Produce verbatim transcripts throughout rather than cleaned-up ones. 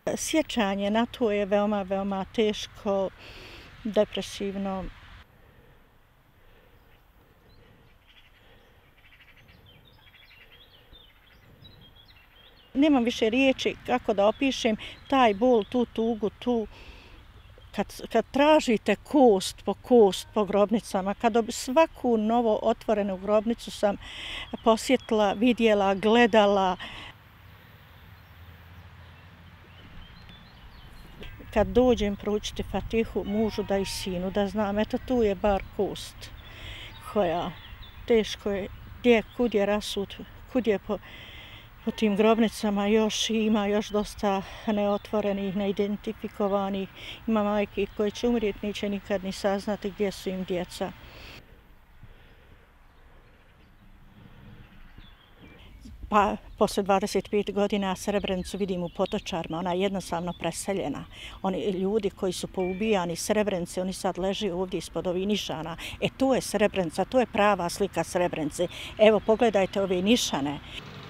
Sjećanje na to je veoma, veoma teško, depresivno. Nemam više riječi kako da opišem taj bol, tu tugu, tu kad, kad tražite kost po kost po grobnicama, kad svaku novo otvorenu grobnicu sam posjetila, vidjela, gledala. Kad dođem proučiti Fatihu mužu da i sinu, da znam, eto tu je bar kost koja teško je, gdje, kud je rasud, kud je po, po tim grobnicama još ima još dosta neotvorenih, neidentifikovanih. Ima majki koje će umrijeti, neće nikad ni saznati gdje su im djeca. Pa, posle dvadeset pet godina Srebrenicu vidim u Potočarima, ona je jednostavno preseljena. Oni ljudi koji su poubijani Srebrenice, oni sad leže ovdje ispod ovih nišana. E, to je Srebrenica, to je prava slika Srebrenice. Evo, pogledajte ove nišane.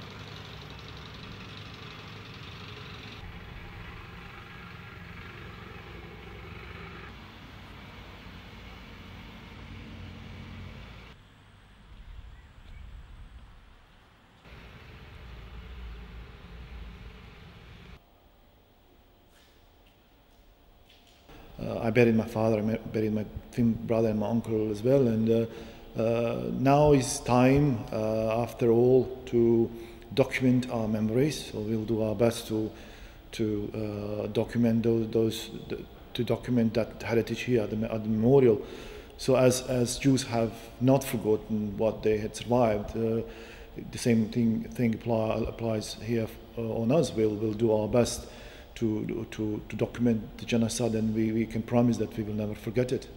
Uh, I buried my father, I buried my twin brother and my uncle as well, and uh, uh, now is time, uh, after all, to document our memories. So we'll do our best to to uh, document those, those to document that heritage here at the, at the memorial. So as as Jews have not forgotten what they had survived, uh, the same thing thing apply, applies here uh, on us. We'll we'll do our best To, to, to document the genocide, and we, we can promise that we will never forget it.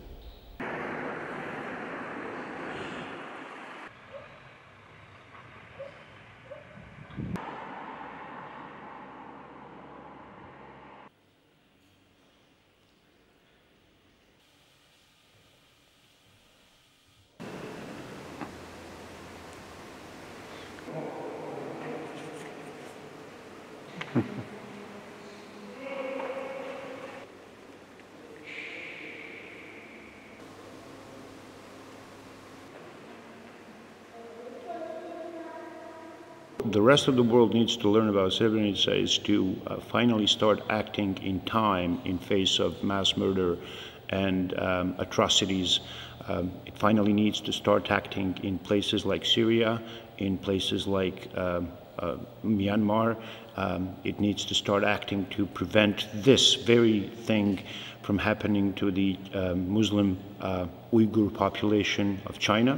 The rest of the world needs to learn about Srebrenica is to uh, finally start acting in time in face of mass murder and um, atrocities. Um, it finally needs to start acting in places like Syria, in places like um, uh, Myanmar. Um, it needs to start acting to prevent this very thing from happening to the uh, Muslim uh, Uyghur population of China.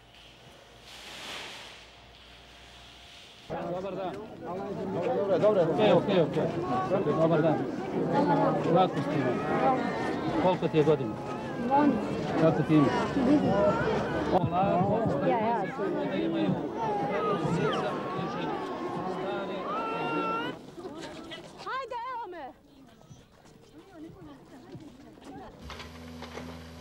Dobar dan. Dobar, dobar. Okej, okej, okej. Dobar dan. Kratko ste imali. Koliko ti je godina? Kako ti ime? Ja, ja. Hajde, evo me!